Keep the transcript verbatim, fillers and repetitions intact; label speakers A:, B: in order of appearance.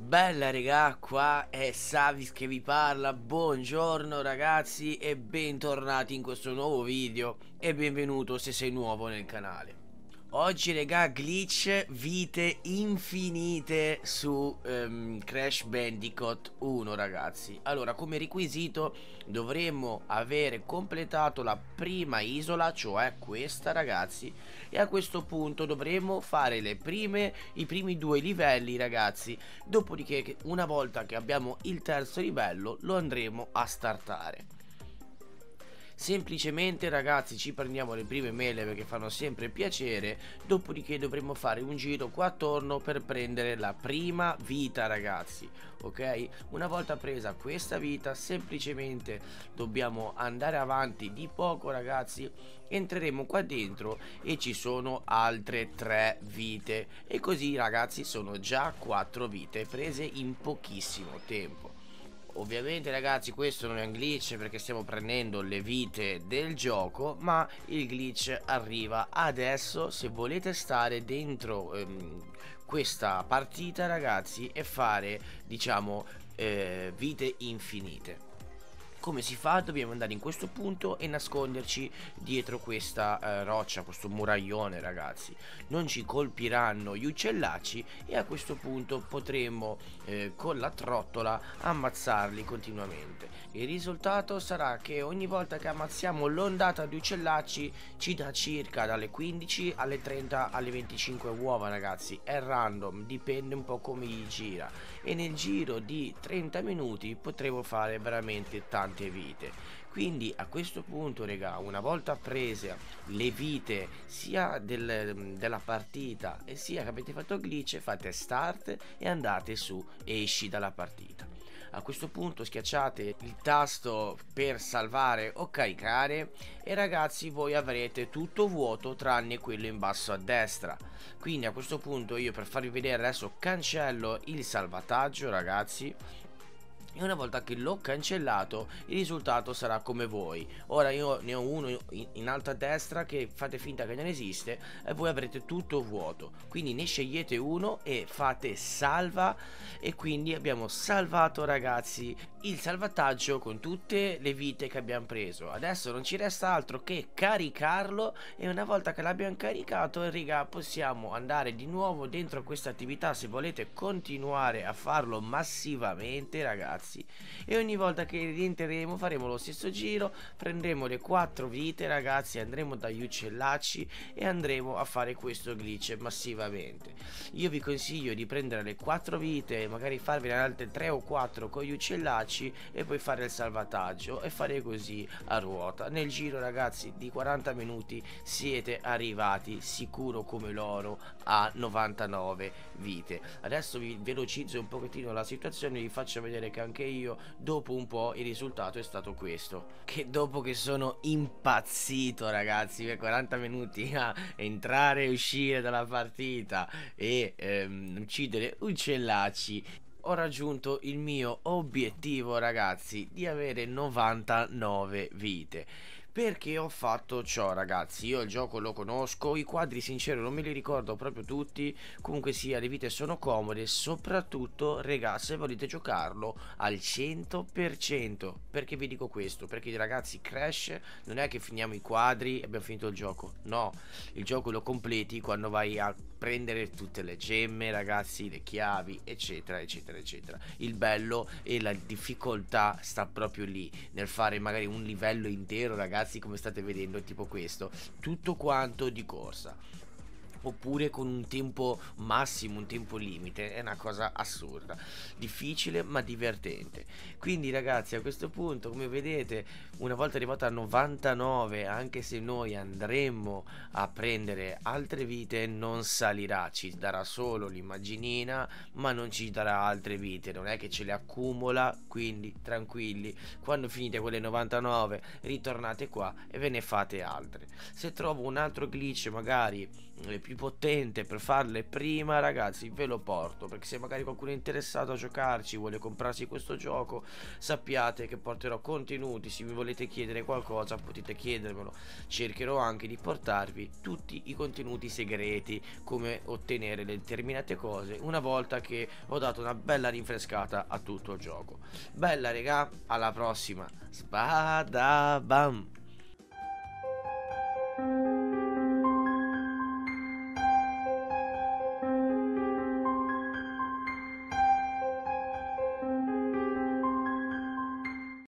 A: Bella regà, qua è Savis che vi parla. Buongiorno ragazzi e bentornati in questo nuovo video e benvenuto se sei nuovo nel canale. Oggi regà, glitch vite infinite su um, Crash Bandicoot uno ragazzi. Allora, come requisito dovremmo avere completato la prima isola, cioè questa ragazzi, e a questo punto dovremmo fare le prime, i primi due livelli ragazzi. Dopodiché, una volta che abbiamo il terzo livello, lo andremo a startare. Semplicemente ragazzi ci prendiamo le prime mele perché fanno sempre piacere. Dopodiché dovremo fare un giro qua attorno per prendere la prima vita ragazzi. Ok, una volta presa questa vita semplicemente dobbiamo andare avanti di poco ragazzi. Entreremo qua dentro e ci sono altre tre vite e così ragazzi sono già quattro vite prese in pochissimo tempo. Ovviamente ragazzi questo non è un glitch perché stiamo prendendo le vite del gioco, ma il glitch arriva adesso se volete stare dentro ehm, questa partita ragazzi e fare diciamo eh, vite infinite. Come si fa? Dobbiamo andare in questo punto e nasconderci dietro questa eh, roccia, questo muraglione ragazzi. Non ci colpiranno gli uccellacci e a questo punto potremo eh, con la trottola ammazzarli continuamente. Il risultato sarà che ogni volta che ammazziamo l'ondata di uccellacci ci dà circa dalle quindici alle trenta alle venticinque uova ragazzi. È random, dipende un po' come gli gira e nel giro di trenta minuti potremo fare veramente tante vite. Quindi a questo punto regà, una volta prese le vite sia del, della partita e sia che avete fatto glitch, fate start e andate su e esci dalla partita. A questo punto schiacciate il tasto per salvare o caricare e ragazzi voi avrete tutto vuoto tranne quello in basso a destra. Quindi a questo punto io, per farvi vedere adesso, cancello il salvataggio ragazzi. E una volta che l'ho cancellato il risultato sarà come voi. Ora io ne ho uno in alto a destra che fate finta che non esiste e voi avrete tutto vuoto. Quindi ne scegliete uno e fate salva e quindi abbiamo salvato ragazzi il salvataggio con tutte le vite che abbiamo preso. Adesso non ci resta altro che caricarlo e una volta che l'abbiamo caricato riga possiamo andare di nuovo dentro questa attività se volete continuare a farlo massivamente ragazzi. E ogni volta che rientreremo faremo lo stesso giro, prenderemo le quattro vite ragazzi, andremo dagli uccellacci e andremo a fare questo glitch massivamente. Io vi consiglio di prendere le quattro vite, magari farvene altre tre o quattro con gli uccellacci e poi fare il salvataggio e fare così a ruota. Nel giro ragazzi di quaranta minuti siete arrivati sicuro come l'oro a novantanove vite. Adesso vi velocizzo un pochettino la situazione e vi faccio vedere che anche io dopo un po' il risultato è stato questo, che dopo che sono impazzito ragazzi per quaranta minuti a entrare e uscire dalla partita e ehm, uccidere uccellacci, ho raggiunto il mio obiettivo ragazzi di avere novantanove vite. Perché ho fatto ciò ragazzi? Io il gioco lo conosco, i quadri sincero non me li ricordo proprio tutti, comunque sia le vite sono comode, soprattutto regà se volete giocarlo al cento per cento. Perché vi dico questo? Perché ragazzi Crash non è che finiamo i quadri e abbiamo finito il gioco, no, il gioco lo completi quando vai a prendere tutte le gemme ragazzi, le chiavi eccetera eccetera eccetera. Il bello e la difficoltà sta proprio lì nel fare magari un livello intero ragazzi, come state vedendo, tipo questo, tutto quanto di corsa oppure con un tempo massimo, un tempo limite. È una cosa assurda, difficile ma divertente. Quindi ragazzi a questo punto come vedete una volta arrivato a novantanove, anche se noi andremo a prendere altre vite non salirà, ci darà solo l'immaginina ma non ci darà altre vite, non è che ce le accumula, quindi tranquilli, quando finite quelle novantanove ritornate qua e ve ne fate altre. Se trovo un altro glitch magari eh, più più potente per farle prima, ragazzi, ve lo porto, perché se magari qualcuno è interessato a giocarci, vuole comprarsi questo gioco, sappiate che porterò contenuti. Se mi volete chiedere qualcosa potete chiedermelo, cercherò anche di portarvi tutti i contenuti segreti, come ottenere determinate cose, una volta che ho dato una bella rinfrescata a tutto il gioco. Bella regà, alla prossima, spada bam.